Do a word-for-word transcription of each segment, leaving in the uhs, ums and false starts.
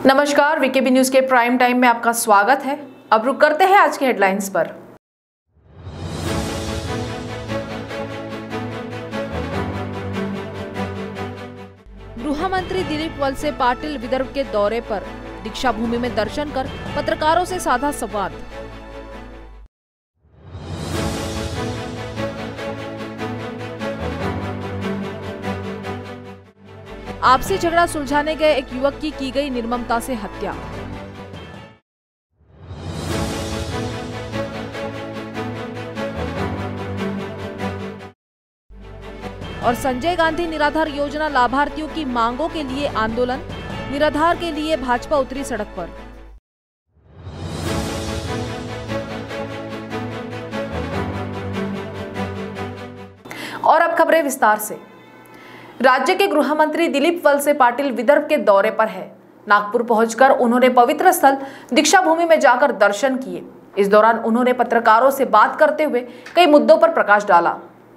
नमस्कार, VKB news के prime time में आपका स्वागत है। अब रुक करते हैं आज की हेडलाइंस पर। गृह मंत्री दिलीप वलसे पाटिल विदर्भ के दौरे पर, दीक्षा भूमि में दर्शन कर पत्रकारों से साधा संवाद। आपसी झगड़ा सुलझाने गए एक युवक की की गई निर्ममता से हत्या। और संजय गांधी निराधार योजना लाभार्थियों की मांगों के लिए आंदोलन, निराधार के लिए भाजपा उतरी सड़क पर। और अब खबरें विस्तार से। राज्य के गृह मंत्री दिलीप वलसे पाटिल विदर्भ के दौरे पर है। नागपुर पहुंचकर उन्होंने पवित्र स्थल दीक्षा भूमि में जाकर दर्शन किए। इस दौरान उन्होंने पत्रकारों से बात करते हुए कई मुद्दों पर प्रकाश डाला।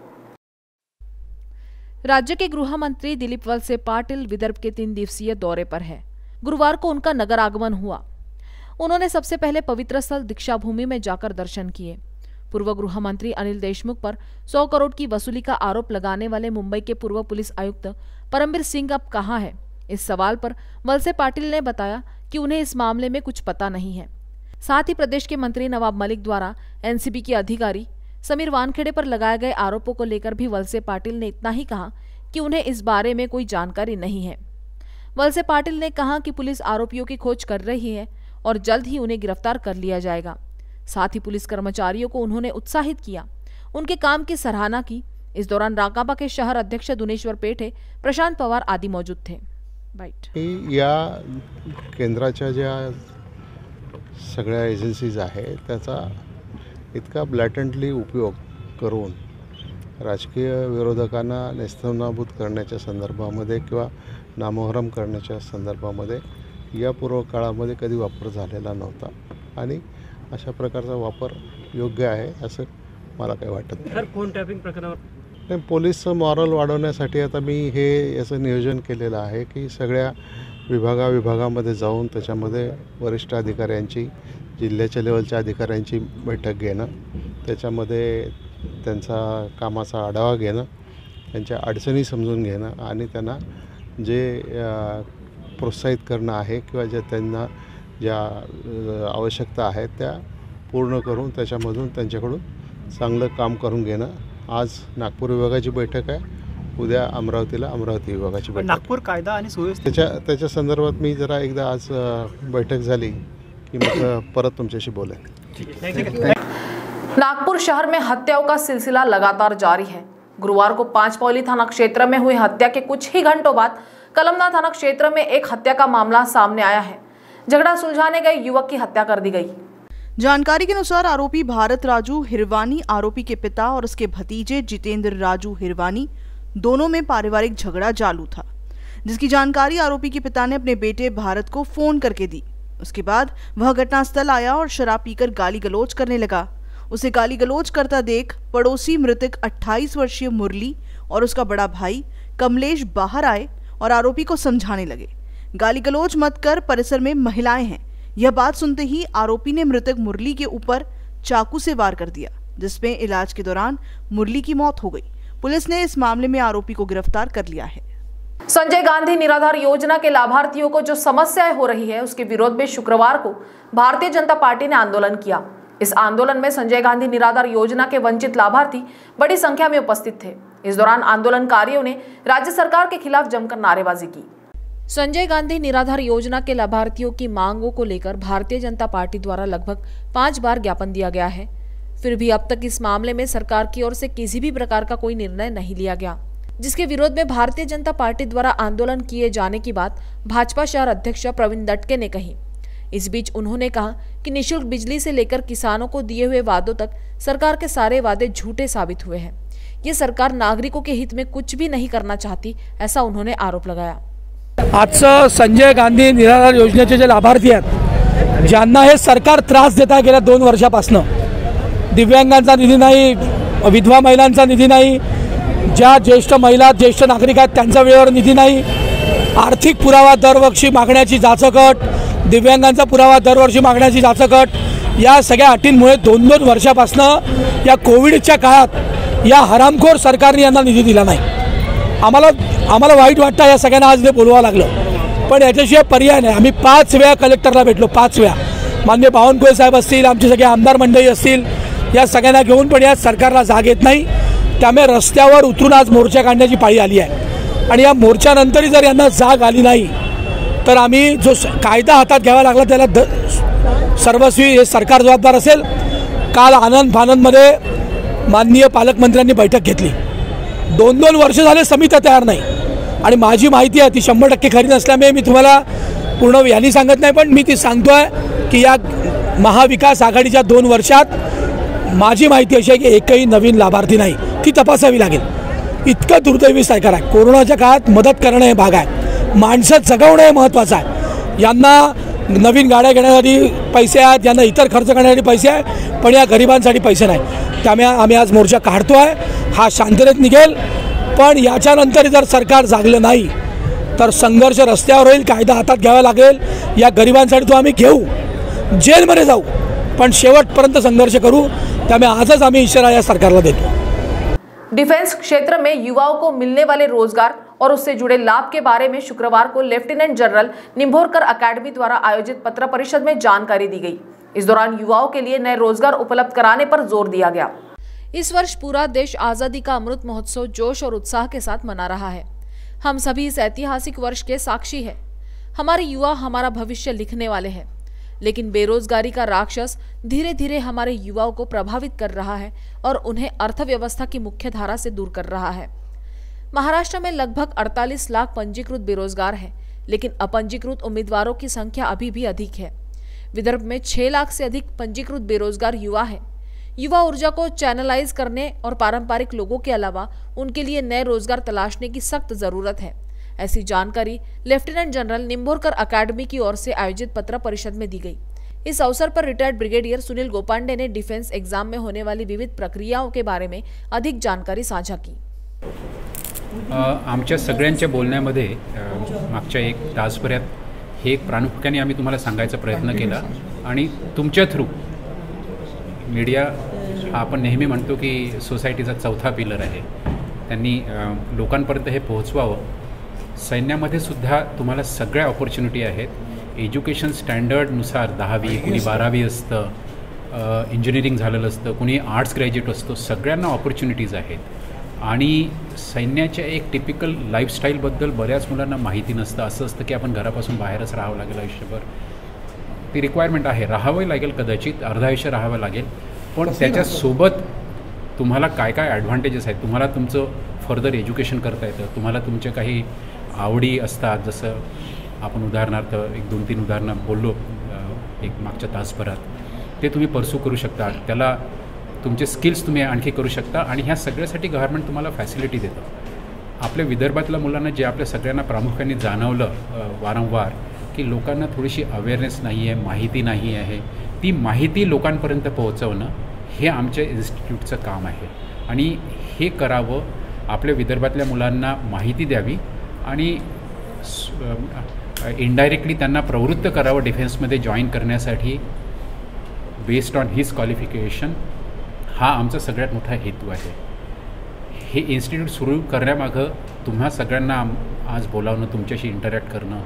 राज्य के गृह मंत्री दिलीप वलसे पाटिल विदर्भ के तीन दिवसीय दौरे पर है। गुरुवार को उनका नगर आगमन हुआ। उन्होंने सबसे पहले पवित्र स्थल दीक्षा भूमि में जाकर दर्शन किए। पूर्व गृह मंत्री अनिल देशमुख पर सौ करोड़ की वसूली का आरोप लगाने वाले मुंबई के पूर्व पुलिस आयुक्त परमबीर सिंह अब कहां है, इस सवाल पर वलसे पाटिल ने बताया कि उन्हें इस मामले में कुछ पता नहीं है। साथ ही प्रदेश के मंत्री नवाब मलिक द्वारा एनसीबी के अधिकारी समीर वानखेड़े पर लगाए गए आरोपों को लेकर भी वलसे पाटिल ने इतना ही कहा कि उन्हें इस बारे में कोई जानकारी नहीं है। वलसे पाटिल ने कहा कि पुलिस आरोपियों की खोज कर रही है और जल्द ही उन्हें गिरफ्तार कर लिया जाएगा। साथ ही पुलिस कर्मचारियों को उन्होंने उत्साहित किया, उनके काम की सराहना की। इस दौरान राकांपा के शहर अध्यक्ष दुनेश्वर पेठे, प्रशांत पवार आदि मौजूद थे। बाईट या केंद्राच्या ज्या सगळ्या एजन्सीज आहेत त्याचा इतका ब्लॅटंटली उपयोग करून राजकीय विरोधकांना नेस्तनाबूत करण्याच्या संदर्भामध्ये किंवा नामोहरम करण्याच्या संदर्भामध्ये या पूर्व काळामध्ये कधी वापर झालेला नव्हता आणि अशा प्रकारचा वापर योग्य आहे असं मला काही वाटत नाही। सर, फोन टॅपिंग प्रकरणावर नाही, पोलीस मॉरल वाढवण्यासाठी आता मी हे याचं नियोजन केलेलं आहे की सगळ्या विभागा विभागामध्ये जाऊन त्याच्यामध्ये वरिष्ठ अधिकाऱ्यांची, जिल्ह्याच्या लेवलच्या अधिकाऱ्यांची बैठक घेणं, त्याच्यामध्ये त्यांचा कामाचा आढावा घेणं, त्यांच्या अडचणी समजून घेणं आणि त्यांना जे प्रोत्साहित करणं आहे किंवा जे त्यांना ज्या आवश्यकता आहेत त्या पूर्ण करून त्याच्यामधून त्यांच्याकडून चांगलं काम करून घेणं। आज नागपूर विभागाची बैठक आहे, उद्या अमरावतीला अमरावती विभागाची बैठक। नागपूर कायदा आणि सुव्यवस्था त्याच्या त्याच्या संदर्भात मी जरा एकदा आज बैठक झाली की मग परत तुमच्याशी बोलेन। नागपुर शहर में हत्याओं का सिलसिला लगातार जारी है। गुरुवार को पांचपौली थाना क्षेत्र में हुई हत्या के कुछ ही घंटों बाद कलमना थाना क्षेत्र में एक हत्या का मामला सामने आया है। झगड़ा सुलझाने गए युवक की हत्या कर दी गई। जानकारी के अनुसार आरोपी भारत राजू हिरवानी, आरोपी के पिता और उसके भतीजे जितेंद्र राजू हिरवानी, दोनों में पारिवारिक झगड़ा चालू था, जिसकी जानकारी आरोपी के पिता ने अपने बेटे भारत को फोन करके दी। उसके बाद वह घटनास्थल आया और शराब पीकर गाली गलौज करने लगा। उसे गाली गलौज करता देख पड़ोसी मृतक अट्ठाईस वर्षीय मुरली और उसका बड़ा भाई कमलेश बाहर आए और आरोपी को समझाने लगे, गाली गलौज मत कर, परिसर में महिलाएं हैं। यह बात सुनते ही आरोपी ने मृतक मुरली के ऊपर चाकू से वार कर दिया, जिसमें इलाज के दौरान मुरली की मौत हो गई। पुलिस ने इस मामले में आरोपी को गिरफ्तार कर लिया है। संजय गांधी निराधार योजना के लाभार्थियों को जो समस्याएं हो रही है उसके विरोध में शुक्रवार को भारतीय जनता पार्टी ने आंदोलन किया। इस आंदोलन में संजय गांधी निराधार योजना के वंचित लाभार्थी बड़ी संख्या में उपस्थित थे। इस दौरान आंदोलनकारियों ने राज्य सरकार के खिलाफ जमकर नारेबाजी की। संजय गांधी निराधार योजना के लाभार्थियों की मांगों को लेकर भारतीय जनता पार्टी द्वारा लगभग पांच बार ज्ञापन दिया गया है। फिर भी अब तक इस मामले में सरकार की ओर से किसी भी प्रकार का कोई निर्णय नहीं लिया गया, जिसके विरोध में भारतीय जनता पार्टी द्वारा आंदोलन किए जाने की बात भाजपा शहर अध्यक्ष प्रवीण दटके ने कही। इस बीच उन्होंने कहा कि निःशुल्क बिजली से लेकर किसानों को दिए हुए वादों तक सरकार के सारे वादे झूठे साबित हुए हैं। ये सरकार नागरिकों के हित में कुछ भी नहीं करना चाहती, ऐसा उन्होंने आरोप लगाया। आजचं संजय गांधी निराधार योजनेचे जे लाभार्थी आहेत, ज्यांना हे सरकार त्रास देत आहे गेल्या दोन वर्षापासून, दिव्यांगांचा निधी नाही, विधवा महिलांचा निधी नाही, ज्या ज्येष्ठ महिला ज्येष्ठ नागरिक आहेत त्यांचा वेळेवर निधी नाही, आर्थिक पुरावा दरवर्षी मागण्याची जाचकट, दिव्यांगांचा पुरावा दरवर्षी मागण्याची जाचकट, या सगळ्या अटींमुळे दोन दोन वर्षापासनं या कोविडच्या काळात या हरामखोर सरकारने यांना निधी दिला नाही. आम्हाला आम्हाला वाईट वाटतं या सगळ्यांना आज ते बोलवावं लागलं, पण याच्याशिवाय पर्याय नाही. आम्ही पाच वेळा कलेक्टरला भेटलो, पाच वेळा. माननीय बावनकुळे साहेब असतील, आमचे सगळे आमदार मंडळी असतील, या सगळ्यांना घेऊन पण या सरकारला जाग येत नाही. त्यामुळे रस्त्यावर उतरून आज मोर्चा काढण्याची पाळी आली आहे. आणि या मोर्चानंतरही जर यांना जाग आली नाही तर आम्ही जो कायदा हातात घ्यावा लागला त्याला द सर्वस्वी हे सरकार जबाबदार असेल. काल आनंद फानंदमध्ये माननीय पालकमंत्र्यांनी बैठक घेतली. दोन दोन वर्ष झाले समित्या तयार नाही. आणि माझी माहिती आहे ती शंभर टक्के खरी नसल्यामुळे मी तुम्हाला पूर्ण यांनी सांगत नाही, पण मी ती सांगतो आहे की या महाविकास आघाडीच्या दोन वर्षात माझी माहिती अशी आहे की एकही नवीन लाभार्थी नाही. ती तपासावी लागेल. इतकं दुर्दैवी सरकार आहे. कोरोनाच्या काळात मदत करणं हे भाग आहे, माणसं जगवणं हे महत्त्वाचं आहे. यांना नवीन गाड्या घेण्यासाठी पैसे आहेत, यांना इतर खर्च करण्यासाठी पैसे आहे, पण या गरिबांसाठी पैसे नाही. त्यामुळे आम्ही आज मोर्चा काढतो आहे. हा शांततेत निघेल, पण याच्यानंतर जर सरकार जागलं नाही तर संघर्ष रस्त्यावर होईल, कायदा हातात घ्यावा लागेल. या गरिबांसाठी तो आम्ही घेऊ, जेलमध्ये जाऊ, पण शेवटपर्यंत संघर्ष करू. त्यामुळे आजच आम्ही इशारा या सरकारला देतो. डिफेंस क्षेत्र में युवाओं को मिलने वाले रोजगार और उससे जुड़े लाभ के बारे में शुक्रवार को लेफ्टिनेंट जनरल निंभोरकर अकेडमी द्वारा आयोजित पत्र परिषद में जानकारी दी गई. इस दौरान युवाओं के लिए नए रोजगार उपलब्ध कराने पर जोर दिया गया. इस वर्ष पूरा देश आजादी का अमृत महोत्सव जोश और उत्साह के साथ मना रहा है. हम सभी इस ऐतिहासिक वर्ष के साक्षी हैं. हमारे युवा हमारा भविष्य लिखने वाले हैं, लेकिन बेरोजगारी का राक्षस धीरे धीरे हमारे युवाओं को प्रभावित कर रहा है और उन्हें अर्थव्यवस्था की मुख्य धारा से दूर कर रहा है. महाराष्ट्र में लगभग अड़तालीस लाख पंजीकृत बेरोजगार हैं, लेकिन अपंजीकृत उम्मीदवारों की संख्या अभी भी अधिक है. विदर्भ में छह लाख से अधिक पंजीकृत बेरोजगार युवा हैं. युवा ऊर्जा को चैनलाइज करने और पारंपरिक लोगों के अलावा उनके लिए नए रोजगार तलाशने की सख्त जरूरत है. ऐसी जानकारी लेफ्टिनेंट जनरल निंभोरकर अकेडमी की ओर से आयोजित पत्र परिषद में दी गई. इस अवसर पर रिटायर्ड ब्रिगेडियर सुनील गोपांडे ने डिफेंस एग्जाम में होने वाली विविध प्रक्रियाओं के बारे में अधिक जानकारी साझा की. आमच्या सगळ्यांच्या बोलण्यामध्ये मागच्या एक तासभरात हे एक प्रामुख्याने आम्ही तुम्हाला सांगायचा प्रयत्न केला. आणि तुमच्या थ्रू मीडिया हा आपण नेहमी म्हणतो की सोसायटीचा चौथा पिलर आहे, त्यांनी लोकांपर्यंत हे पोहोचवावं. सैन्यामध्ये सुद्धा तुम्हाला सगळ्या ऑपॉर्च्युनिटी आहेत. एज्युकेशन स्टँडर्डनुसार दहावी, कुणी बारावी असतं, इंजिनिअरिंग झालेलं असतं, कुणी आर्ट्स ग्रॅज्युएट असतो, सगळ्यांना ऑपॉर्च्युनिटीज आहेत. आणि सैन्याच्या एक टिपिकल लाईफस्टाईलबद्दल बऱ्याच मुलांना माहिती नसतं. असं असतं की आपण घरापासून बाहेरच राहावं लागेल आयुष्यभर. ती रिक्वायरमेंट आहे, राहावंही लागेल, कदाचित अर्धा आयुष्य राहावं लागेल, पण त्याच्यासोबत तुम्हाला काय काय ॲडव्हान्टेजेस आहेत. तुम्हाला तुमचं फर्दर एज्युकेशन करता येतं, तुम्हाला तुमच्या काही आवडी असतात, जसं आपण उदाहरणार्थ एक दोन तीन उदाहरणं बोललो एक मागच्या तासभरात, ते तुम्ही परसू करू शकता. त्याला तुमचे स्किल्स तुम्ही आणखी करू शकता. आणि ह्या सगळ्यासाठी गव्हर्नमेंट तुम्हाला फॅसिलिटी देतं. आपल्या विदर्भातल्या मुलांना जे आपल्या सगळ्यांना प्रामुख्याने जाणवलं वारंवार की लोकांना थोडीशी अवेअरनेस नाही आहे, माहिती नाही आहे, ती माहिती लोकांपर्यंत पोहोचवणं हे आमच्या इन्स्टिट्यूटचं काम आहे. आणि हे करावं, आपल्या विदर्भातल्या मुलांना माहिती द्यावी आणि इनडायरेक्टली त्यांना प्रवृत्त करावं डिफेन्समध्ये जॉईन करण्यासाठी बेस्ड ऑन हिज क्वालिफिकेशन. हा आमचा सगळ्यात मोठा हेतू आहे. हे इन्स्टिट्यूट सुरू करण्यामागं तुम्हा सगळ्यांना आज बोलावणं, तुमच्याशी इंटरॅक्ट करणं,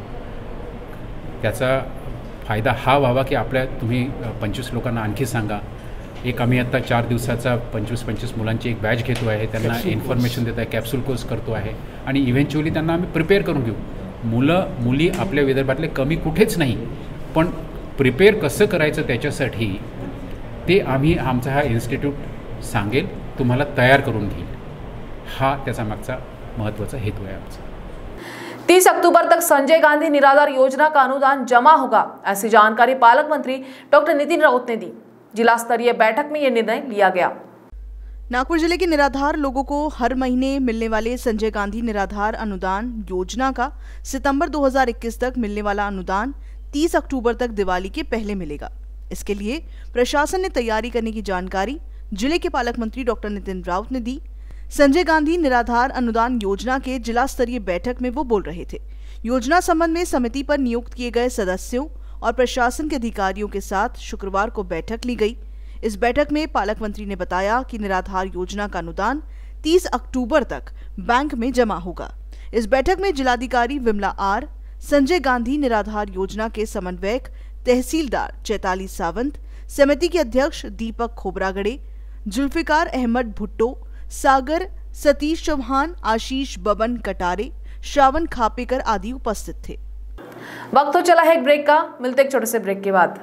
त्याचा फायदा हा व्हावा की आपल्या तुम्ही पंचवीस लोकांना आणखी सांगा. एक आम्ही आत्ता चार दिवसाचा पंचवीस पंचवीस मुलांची एक बॅच घेतो आहे, त्यांना इन्फॉर्मेशन देत आहे, कॅप्सूल कोर्स करतो आहे आणि इव्हेंच्युअली त्यांना आम्ही प्रिपेअर करून घेऊ. मुलं मुली आपल्या विदर्भातले कमी कुठेच नाही, पण प्रिपेअर कसं करायचं त्याच्यासाठी ते आम्ही आमचा हा इन्स्टिट्यूट सांगेल, तुम्हाला तयार करून घेईल. हा त्याचा मागचा महत्त्वाचा हेतू आहे आमचा. तीस अक्टूबर तक संजय गांधी निराधार योजना का अनुदान जमा होगा, ऐसी जानकारी पालक मंत्री डॉक्टर नितिन राउत ने दी. जिला स्तरीय बैठक में यह निर्णय लिया गया. नागपुर जिले के निराधार लोगों को हर महीने मिलने वाले संजय गांधी निराधार अनुदान योजना का सितंबर दो हज़ार इक्कीस तक मिलने वाला अनुदान तीस अक्टूबर तक दिवाली के पहले मिलेगा. इसके लिए प्रशासन ने तैयारी करने की जानकारी जिले के पालक मंत्री डॉक्टर नितिन राउत ने दी. संजय गांधी निराधार अनुदान योजना के जिला स्तरीय बैठक में वो बोल रहे थे. योजना संबंध में समिति पर नियुक्त किए गए सदस्यों और प्रशासन के अधिकारियों के साथ शुक्रवार को बैठक ली गई। इस बैठक में पालक मंत्री ने बताया कि निराधार योजना का अनुदान तीस अक्टूबर तक बैंक में जमा होगा। इस बैठक में जिलाधिकारी विमला आर, संजय गांधी, निराधार योजना के समन्वयक तहसीलदार चैताली सावंत, समिति के अध्यक्ष दीपक खोबरागड़े, जुल्फिकार अहमद भुट्टो, सागर सतीश चौहान, आशीष बबन कटारे, श्रावण खापेकर आदि उपस्थित थे। वक्त तो चला है एक ब्रेक का, मिलते एक छोटे से ब्रेक के बाद।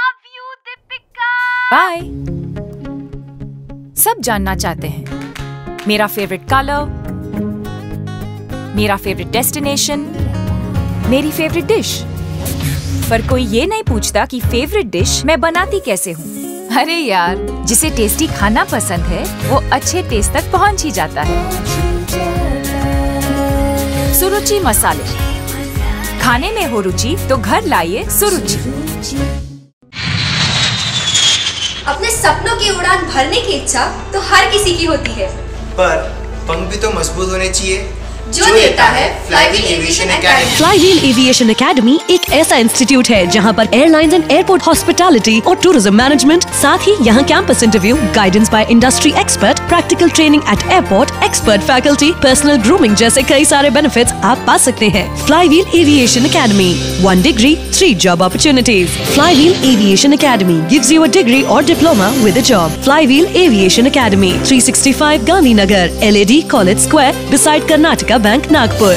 बाय। सब जानना चाहते हैं मेरा फेवरेट कलर, मेरा फेवरेट डेस्टिनेशन, मेरी फेवरेट डिश, पर कोई ये नहीं पूछता कि फेवरेट डिश मैं बनाती कैसे हूँ। अरे यार, जिसे टेस्टी खाना पसंद है वो अच्छे टेस्ट तक पहुँच ही जाता है। सुरुचि मसाले, खाने में हो रुचि तो घर लाइए सुरुचि। अपने सपनों की उड़ान भरने की इच्छा तो हर किसी की होती है, पर पंख भी तो मजबूत होने चाहिए, जो देता है Flywheel aviation academy. Flywheel aviation academy एक ऐसा इंस्टीट्यूट है जहां पर एयरलाइंस एंड एयरपोर्ट हॉस्पिटैलिटी और टूरिज्म मैनेजमेंट, साथ ही यहां campus interview, guidance by industry expert, practical training at airport, expert faculty, personal grooming जैसे कई सारे बेनिफिट्स आप पा सकते हैं। Flywheel aviation academy, one degree, three job opportunities. Flywheel aviation academy gives you a degree और diploma with a job. Flywheel aviation academy, three sixty five Gandhinagar, L A D college square, beside Karnataka bank, Nagpur.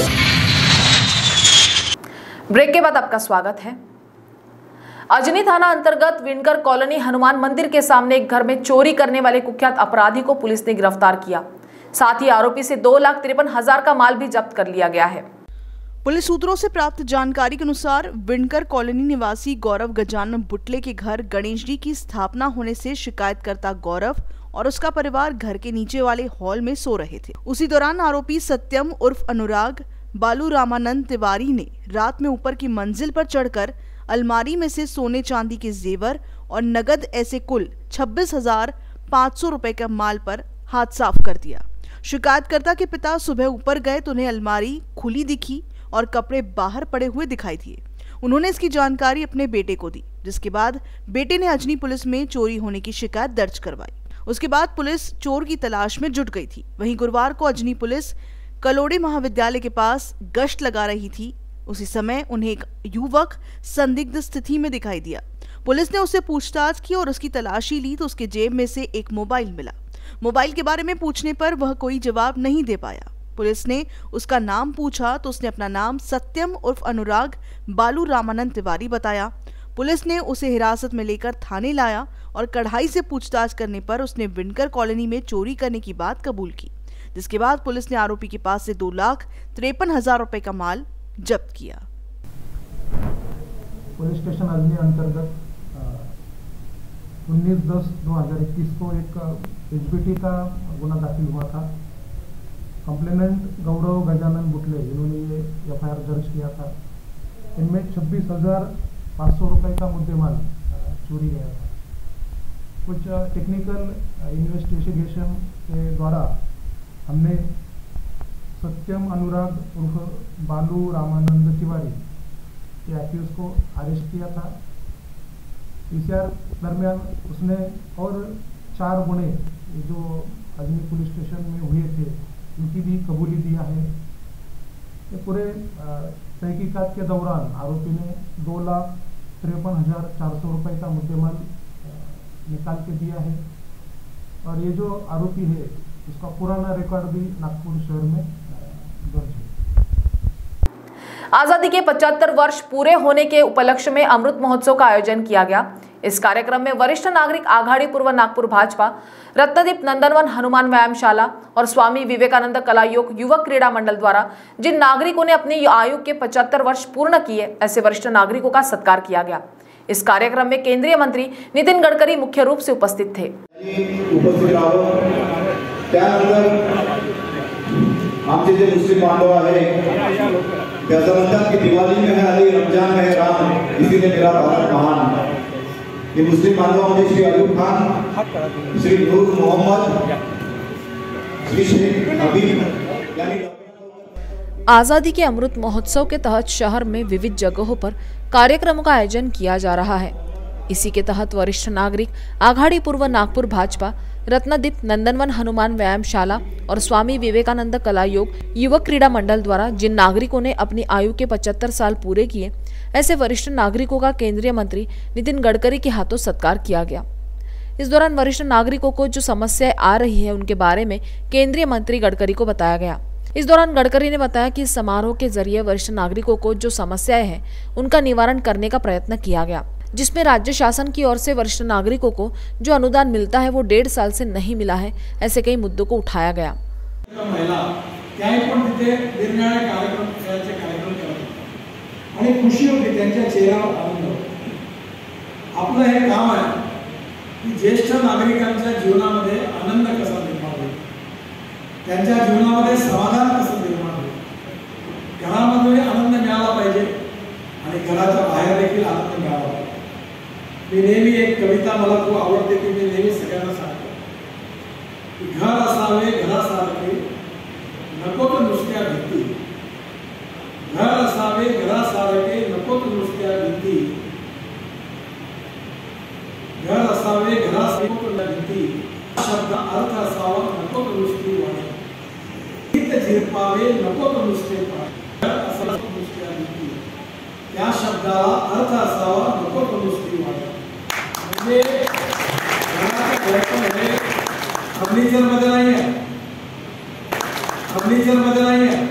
Break के बाद आपका स्वागत है। अजनी थाना अंतर्गत Vinkar colony Hanuman मंदिर के सामने एक घर में चोरी करने वाले कुख्यात अपराधी को पुलिस ने गिरफ्तार किया। साथ ही आरोपी से दो लाख तिरपन हजार का माल भी जब्त कर लिया गया है। पुलिस सूत्रों से प्राप्त जानकारी के अनुसार विनकर कॉलोनी निवासी गौरव गजानन बुटले के घर गणेश जी की स्थापना होने से शिकायतकर्ता गौरव और उसका परिवार घर के नीचे वाले हॉल में सो रहे थे। उसी दौरान आरोपी सत्यम उर्फ अनुराग बालू रामानंद तिवारी ने रात में ऊपर की मंजिल पर चढ़कर अलमारी में से सोने चांदी के जेवर और नगद ऐसे कुल छब्बीस हजार पाँच सौ रुपए का माल पर हाथ साफ कर दिया। शिकायतकर्ता के पिता सुबह ऊपर गए तो उन्हें अलमारी खुली दिखी और कपड़े बाहर पड़े हुए दिखाई दिए। उन्होंने इसकी जानकारी अपने बेटे को दी, जिसके बाद बेटे ने अजनी पुलिस में चोरी होने की शिकायत दर्ज करवाई। उसके बाद पुलिस चोर की तलाश में जुट गई थी। वहीं गुरुवार को अजनी पुलिस कलोड़े महाविद्यालय के पास गश्त लगा रही थी। उसी समय उन्हें एक युवक संदिग्ध स्थिति में दिखाई दिया। पुलिस ने उससे पूछताछ की और उसकी तलाशी ली तो उसके जेब में से एक मोबाइल मिला। मोबाइल के बारे में पूछने पर वह कोई जवाब नहीं दे पाया। पुलिस ने उसका नाम पूछा तो उसने अपना नाम सत्यम उर्फ अनुराग बालू रामानंद तिवारी बताया। पुलिस ने उसे हिरासत में लेकर थाने लाया और कढ़ाई से पूछताछ करने पर उसने विनकर कॉलोनी में चोरी करने की बात कबूल की, जिसके बाद पुलिस ने आरोपी के पास से दो लाख तिरपन हजार रुपए का माल जब्त किया। पुलिस स्टेशन अजनी अंतर्गत उन्नीस दस दो हजार इक्कीस को एक एचबीटी का गुना दाखिल हुआ था। कंप्लेनेंट गौरव गजानन बुटले, इन्होंने ये एफ आई आर दर्ज किया था। इनमें छब्बीस हजार पाँच सौ रुपये का मुद्देमाल चोरी गया था। कुछ टेक्निकल इन्वेस्टिगेशन के द्वारा हमने सत्यम अनुराग उर्फ बालू रामानंद तिवारी के एक्यूज को अरेस्ट किया था। पीसीआर दरमियान उसने और चार गुने जो अजनी पुलिस स्टेशन में हुए थे उनकी भी कबूली दिया है। ये पूरे तहकीकात के दौरान आरोपी ने दो लाख तिरपन हजार चार सौ रुपये का मुद्देमाल निकाल के दिया है। और ये जो आरोपी है उसका पुराना रिकॉर्ड भी नागपुर शहर में दर्ज है। आजादी के पचहत्तर वर्ष पूरे होने के उपलक्ष्य में अमृत महोत्सव का आयोजन किया गया। इस कार्यक्रम में वरिष्ठ नागरिक आघाड़ी पूर्व नागपुर भाजपा, रत्नदीप नंदनवन हनुमान व्यायामशाला और स्वामी विवेकानंद कला योग युवक क्रीड़ा मंडल द्वारा जिन नागरिकों ने अपनी आयु के पचहत्तर वर्ष पूर्ण किए, ऐसे वरिष्ठ नागरिकों का सत्कार किया गया। इस कार्यक्रम में केंद्रीय मंत्री नितिन गडकरी मुख्य रूप से उपस्थित थे। आमचे जे मुस्लिम बांधव आहे ते असं म्हणतात की दिवाळी में है अली, रमजान में है राम, इसीलिए मेरा भारत महान। ये मुस्लिम बांधवांमध्ये श्री अयूब खान, श्री नूर मोहम्मद, श्री शेख हबीब यानी आजादी के अमृत महोत्सव के तहत शहर में विविध जगहों पर कार्यक्रमों का आयोजन किया जा रहा है। इसी के तहत वरिष्ठ नागरिक आघाड़ी पूर्व नागपुर भाजपा, रत्नदीप, नंदनवन हनुमान व्यायामशाला और स्वामी विवेकानंद कला योग युवक क्रीड़ा मंडल द्वारा जिन नागरिकों ने अपनी आयु के पचहत्तर साल पूरे किए, ऐसे वरिष्ठ नागरिकों का केंद्रीय मंत्री नितिन गडकरी के हाथों सत्कार किया गया। इस दौरान वरिष्ठ नागरिकों को जो समस्याएं आ रही है उनके बारे में केंद्रीय मंत्री गडकरी को बताया गया। इस दौरान गडकरी ने बताया कि इस समारोह के जरिए वरिष्ठ नागरिकों को जो समस्याएं हैं उनका निवारण करने का प्रयत्न किया गया, जिसमें राज्य शासन की ओर से वरिष्ठ नागरिकों को जो अनुदान मिलता है वो डेढ़ साल से नहीं मिला है, ऐसे कई मुद्दों को उठाया गया। आणि खुशी होती, त्यांच्या चेहऱ्यावर आनंद होता। आपलं हे काम आहे की ज्येष्ठ नागरिकांच्या जीवनामध्ये आनंद कसा निर्माण होईल, त्यांच्या जीवनामध्ये समाधान कसं निर्माण होईल, घरामध्ये आनंद मिळाला पाहिजे आणि घराच्या बाहेर देखील आनंद मिळाला पाहिजे। मी नेहमी एक कविता मला खूप आवडते की मी नेहमी सगळ्यांना सांगतो की घर असावे घरासारखे, नको तर नुसत्या भीती, घर असावे घरासारखे, नको तर नुसत्या भीती, घर असावे घरासारखे, नको तर भीती, शब्द अर्थ असावा, नको तर नुसती वाणी, गीत झिरपावे, नको तर नुसते पाणी, घर असावे नुसत्या भीती, त्या शब्दाला अर्थ असावा, नको तर नुसती वाणी। म्हणजे घरामध्ये फर्निचर मध्ये नाही आहे, फर्निचर मध्ये नाही आहे,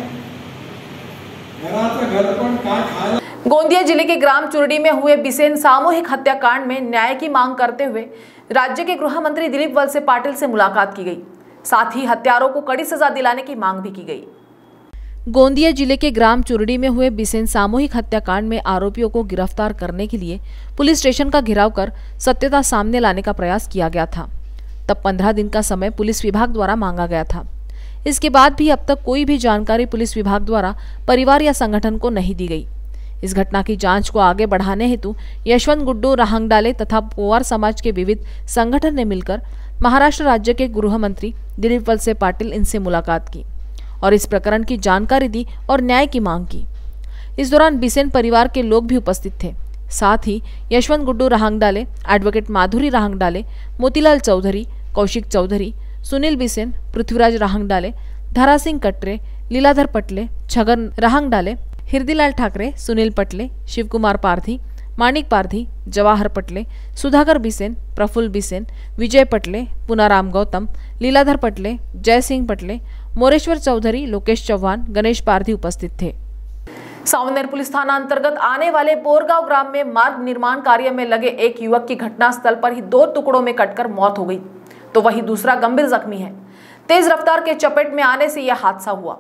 गोंदिया जिले के ग्राम चुरडी में हुए बिसेन सामूहिक हत्याकांड में न्याय की मांग करते हुए राज्य के गृह मंत्री दिलीप वलसे पाटिल से मुलाकात की गई। साथ ही हत्यारों को कड़ी सजा दिलाने की मांग भी की गई। गोंदिया जिले के ग्राम चुरडी में हुए बिसेन सामूहिक हत्याकांड में आरोपियों को गिरफ्तार करने के लिए पुलिस स्टेशन का घेराव कर सत्यता सामने लाने का प्रयास किया गया था। तब पंद्रह दिन का समय पुलिस विभाग द्वारा मांगा गया था। इसके बाद भी अब तक कोई भी जानकारी पुलिस विभाग द्वारा परिवार या संगठन को नहीं दी गई। इस घटना की जांच को आगे बढ़ाने हेतु यशवंत गुड्डू राहंगडाले तथा पोवार समाज के विविध संगठन ने मिलकर महाराष्ट्र राज्य के गृह मंत्री दिलीप वलसे पाटिल इनसे मुलाकात की और इस प्रकरण की जानकारी दी और न्याय की मांग की। इस दौरान बिसेन परिवार के लोग भी उपस्थित थे। साथ ही यशवंत गुड्डू राहंगडाले, एडवोकेट माधुरी राहंगडाले, मोतीलाल चौधरी, कौशिक चौधरी, सुनील बिसेन, पृथ्वीराज राहंगडाले, धारासिंग कटरे, लीलाधर पटले, छगन राहंगडाले, हिरदीलाल ठाकरे, सुनील पटले, शिवकुमार पारधी, माणिक पारधी, जवाहर पटले, सुधाकर बिसेन, प्रफुल्ल बिसेन, विजय पटले, पुनाराम गौतम, लीलाधर पटले, जय सिंह पटले, मोरेश्वर चौधरी, लोकेश चौहान, गणेश पारधी उपस्थित थे। सावनेर पुलिस थाना अंतर्गत आने वाले बोरगांव ग्राम में मार्ग निर्माण कार्य में लगे एक युवक की घटनास्थल पर ही दो टुकड़ों में कटकर मौत हो गई, तो वहीं दूसरा गंभीर जख्मी है। तेज रफ्तार के चपेट में आने से यह हादसा हुआ।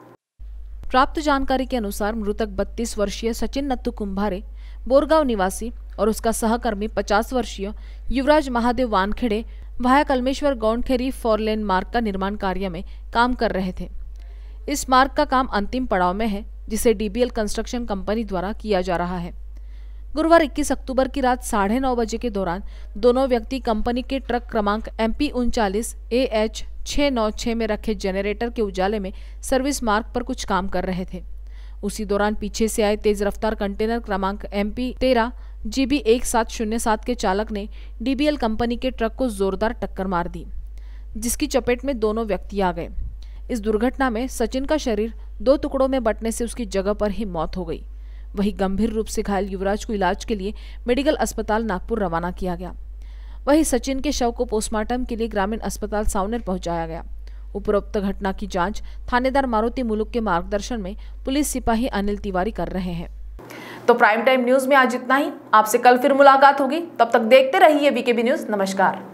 प्राप्त जानकारी के अनुसार मृतक बत्तीस वर्षीय सचिन नत्थू कुंभारे बोरगांव निवासी और उसका सहकर्मी पचास वर्षीय युवराज महादेव वानखेड़े भाया कलमेश्वर गौंडखेरी फोर लेन मार्ग का निर्माण कार्य में काम कर रहे थे। इस मार्ग का काम अंतिम पड़ाव में है, जिसे डीबीएल कंस्ट्रक्शन कंपनी द्वारा किया जा रहा है। गुरुवार इक्कीस अक्टूबर की रात साढ़े नौ बजे के दौरान दोनों व्यक्ति कंपनी के ट्रक क्रमांक एम पी उनचालीस ए एच छः नौ छः में रखे जनरेटर के उजाले में सर्विस मार्ग पर कुछ काम कर रहे थे। उसी दौरान पीछे से आए तेज रफ्तार कंटेनर क्रमांक एम पी तेरह जी बी एक सात शून्य सात के चालक ने डीबीएल कंपनी के ट्रक को जोरदार टक्कर मार दी, जिसकी चपेट में दोनों व्यक्ति आ गए। इस दुर्घटना में सचिन का शरीर दो टुकड़ों में बंटने से उसकी जगह पर ही मौत हो गई। वहीं गंभीर रूप से घायल युवराज को इलाज के लिए मेडिकल अस्पताल नागपुर रवाना किया गया। वहीं सचिन के शव को पोस्टमार्टम के लिए ग्रामीण अस्पताल सावनेर पहुंचाया गया। उपरोक्त घटना की जांच थानेदार मारुति मुलुक के मार्गदर्शन में पुलिस सिपाही अनिल तिवारी कर रहे हैं। तो प्राइम टाइम न्यूज में आज इतना ही। आपसे कल फिर मुलाकात होगी, तब तक देखते रहिए वीकेबी न्यूज। नमस्कार।